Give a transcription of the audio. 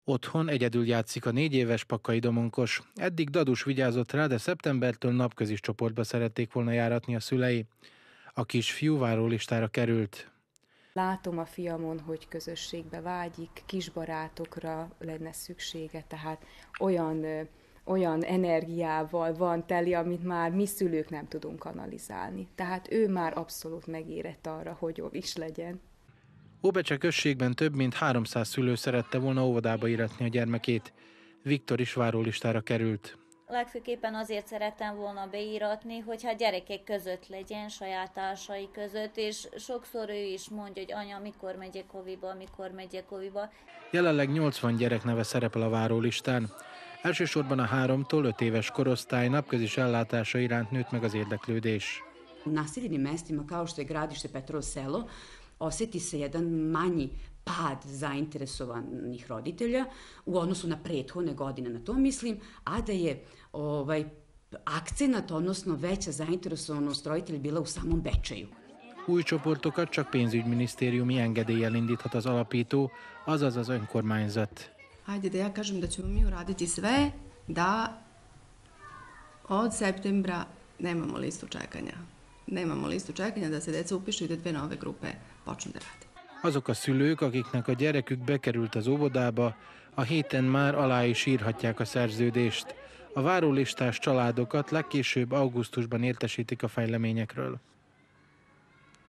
Otthon egyedül játszik a 4 éves Pakkai Domonkos. Eddig dadus vigyázott rá, de szeptembertől napközis csoportba szerették volna járatni a szülei. A kisfiú várólistára került. Látom a fiamon, hogy közösségbe vágyik, kisbarátokra lenne szüksége, tehát olyan energiával van teli, amit már mi szülők nem tudunk kanalizálni. Tehát ő már abszolút megérett arra, hogy is legyen. Óbecse községben több mint 300 szülő szerette volna óvodába íratni a gyermekét. Viktor is várólistára került. Legfőképpen azért szerettem volna beíratni, hogyha gyerekek között legyen, saját társai között, és sokszor ő is mondja, hogy anya, mikor megyek oviba. Jelenleg 80 gyerek neve szerepel a várólistán. Elsősorban a 3-tól 5 éves korosztály napközis ellátása iránt nőtt meg az érdeklődés. U naseljenim mestima kao što je gradište Petrovo selo osjeti se jedan manji pad zainteresovanih roditelja u odnosu na prethodne godine, na to mislim, a da je akcenat, odnosno veća zainteresovanost roditelja bila u samom Bečeju. Új csoportokat csak pénzügyminisztériumi engedéllyel indíthat az alapító, azaz az önkormányzat. Hajde da ja kažem da ćemo mi uraditi sve da od septembra nemamo listu čekanja. Nemamo listu čekanja da se deca upišu i da 2 nove grupe počnu da rade. Azok a szülők, akiknek a gyerekük bekerült az óvodába, a héten már alá is írhatják a szerződést. A várólistás családokat legkésőbb augusztusban értesítik a fejleményekről.